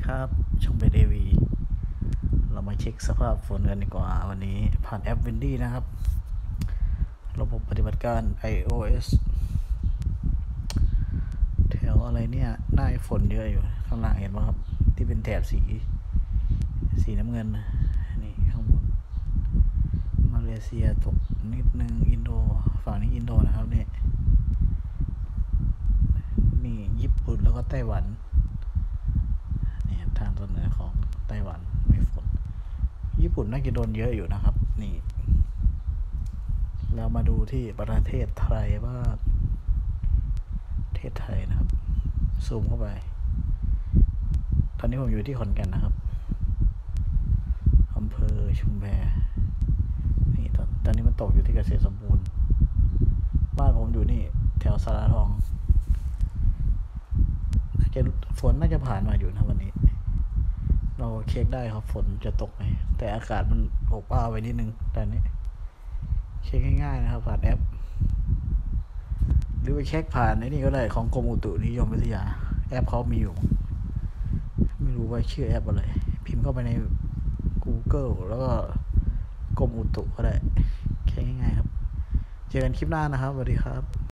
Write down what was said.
ครับช่องเบเดวีเรามาเช็คสภาพฝนกันดีกว่าวันนี้ผ่านแอป Windy นะครับระบบปฏิบัติการ iOS แถวอะไรเนี่ยหน้าฝนเยอะอยู่ข้างล่างเห็นไหมครับที่เป็นแถบสีน้ำเงินนี่ข้างบนมาเลเซียตกนิดนึงอินโดฝั่งนี้อินโดนะครับนี่ญี่ปุ่นแล้วก็ไต้หวันนี่ทางตอนเหนือของไต้หวันไม่ฝนญี่ปุ่นน่าจะโดนเยอะอยู่นะครับนี่เรามาดูที่ประเทศไทยว่าประเทศไทยนะครับซูมเข้าไปตอนนี้ผมอยู่ที่ขอนแก่นนะครับอำเภอชุมแพนี่ตอนนี้มันตกอยู่ที่เกษตรสมบูรณ์บ้านผมอยู่นี่แถวสาราทองฝนน่าจะผ่านมาอยู่นะวันนี้เราเช็คได้ครับฝนจะตกไหมแต่อากาศมันอบอ้าวไปนิดนึงแต่นี้เช็คง่ายๆนะครับผ่านแอปหรือไปเช็คผ่านนี่ก็ได้ของกรมอุตุนิยมวิทยาแอปเขามีอยู่ไม่รู้ว่าชื่อแอปอะไรพิมพ์เข้าไปใน Google แล้วก็กรมอุตุก็ได้แค่ง่ายๆครับเจอกันคลิปหน้านะครับสวัสดีครับ